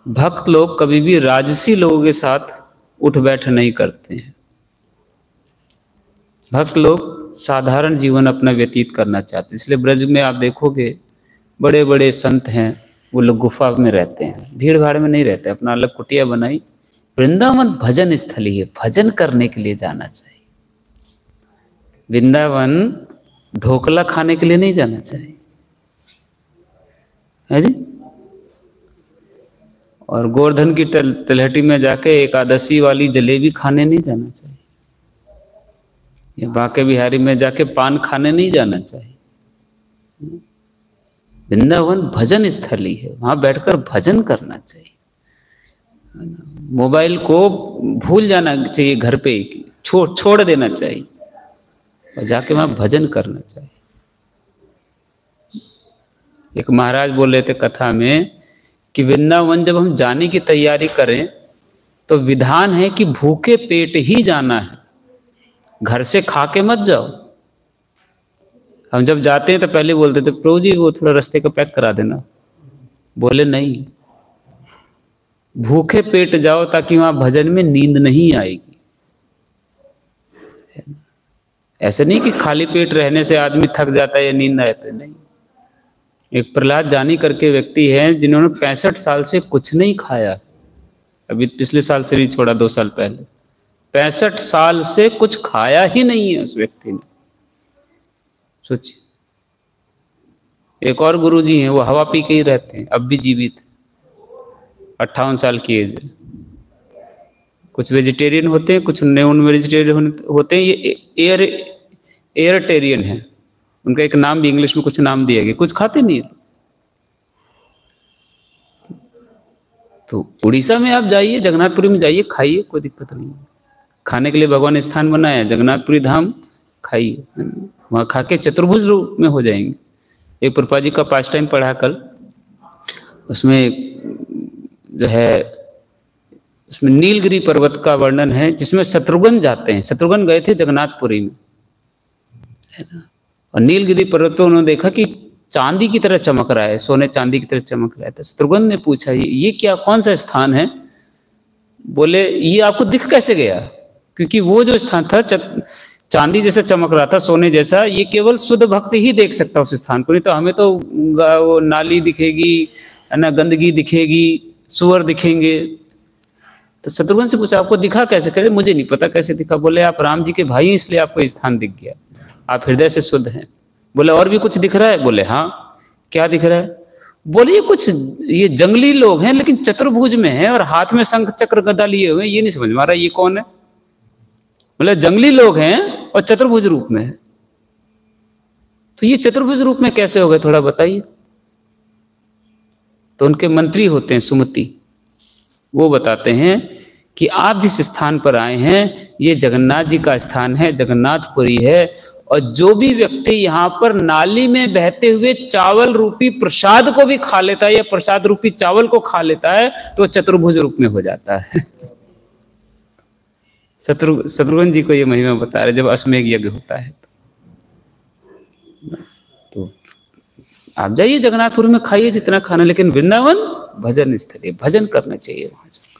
भक्त लोग कभी भी राजसी लोगों के साथ उठ बैठ नहीं करते हैं। भक्त लोग साधारण जीवन अपना व्यतीत करना चाहते हैं। इसलिए ब्रज में आप देखोगे बड़े बड़े संत हैं, वो लोग गुफा में रहते हैं, भीड़ भाड़ में नहीं रहते, अपना अलग कुटिया बनाई। वृंदावन भजन स्थली है, भजन करने के लिए जाना चाहिए। वृंदावन ढोकला खाने के लिए नहीं जाना चाहिए, है जी। और गोवर्धन की तलहटी में जाके एकादशी वाली जलेबी खाने नहीं जाना चाहिए, या बांके बिहारी में जाके पान खाने नहीं जाना चाहिए। वृंदावन भजन स्थली है, वहां बैठकर भजन करना चाहिए। मोबाइल को भूल जाना चाहिए, घर पे छोड़ देना चाहिए और जाके वहां भजन करना चाहिए। एक महाराज बोल रहे थे कथा में कि वृंदावन जब हम जाने की तैयारी करें तो विधान है कि भूखे पेट ही जाना है, घर से खा के मत जाओ। हम जब जाते हैं तो पहले बोलते थे प्रभु जी वो थोड़ा रास्ते का पैक करा देना, बोले नहीं, भूखे पेट जाओ ताकि वहां भजन में नींद नहीं आएगी। ऐसे नहीं कि खाली पेट रहने से आदमी थक जाता है या नींद आती है, नहीं। एक प्रहलाद जानी करके व्यक्ति हैं जिन्होंने 65 साल से कुछ नहीं खाया, अभी पिछले साल से नहीं छोड़ा, 2 साल पहले 65 साल से कुछ खाया ही नहीं है उस व्यक्ति ने, सोचिए। एक और गुरुजी हैं, वो हवा पी के ही रहते हैं, अब भी जीवित, 58 साल की एज है। कुछ वेजिटेरियन होते हैं, कुछ नॉन वेजिटेरियन होते हैं, ये एयरटेरियन है, उनका एक नाम भी इंग्लिश में कुछ नाम दिया गया, कुछ खाते नहीं है। तो उड़ीसा में आप जाइए, जगन्नाथपुरी में जाइए, खाइए, कोई दिक्कत नहीं है। खाने के लिए भगवान स्थान बनाया है, जगन्नाथपुरी धाम खाइए, वहां खा के चतुर्भुज रूप में हो जाएंगे। एक प्रभुपाद जी का पास टाइम पढ़ा कल, उसमें जो है उसमें नीलगिरी पर्वत का वर्णन है जिसमें शत्रुघ्न जाते हैं। शत्रुघ्न गए थे जगन्नाथपुरी में, है ना, और नीलगिरी पर्वत पे उन्होंने देखा कि चांदी की तरह चमक रहा है, सोने चांदी की तरह चमक रहा है। तो शत्रुघ्न ने पूछा ये क्या, कौन सा स्थान है? बोले ये आपको दिख कैसे गया? क्योंकि वो जो स्थान था चांदी जैसा चमक रहा था, सोने जैसा, ये केवल शुद्ध भक्त ही देख सकता उस स्थान को, नहीं तो हमें तो वो नाली दिखेगी, है ना, गंदगी दिखेगी, सुअर दिखेंगे। तो शत्रुघ्न से पूछा आपको दिखा कैसे? कहे मुझे नहीं पता कैसे दिखा। बोले आप राम जी के भाई हैं इसलिए आपको स्थान दिख गया, आप हृदय से शुद्ध हैं। बोले और भी कुछ दिख रहा है? बोले हाँ। क्या दिख रहा है? बोले ये जंगली लोग हैं लेकिन चतुर्भुज में है और हाथ में शंख चक्र गदा लिए हुए, ये नहीं समझ में आ रहा ये कौन है। बोले जंगली लोग हैं और चतुर्भुज रूप में है। तो ये चतुर्भुज रूप में कैसे हो गए, थोड़ा बताइए। तो उनके मंत्री होते हैं सुमति, वो बताते हैं कि आप जिस स्थान पर आए हैं ये जगन्नाथ जी का स्थान है, जगन्नाथपुरी है, और जो भी व्यक्ति यहाँ पर नाली में बहते हुए चावल रूपी प्रसाद को भी खा लेता है या प्रसाद रूपी चावल को खा लेता है तो चतुर्भुज रूप में हो जाता है। शत्रुघ्न जी को ये महिमा बता रहे जब अश्वमेध यज्ञ होता है। तो आप जाइए जगन्नाथपुर में खाइए जितना खाना, लेकिन वृंदावन भजन स्थल है, भजन करना चाहिए वहां।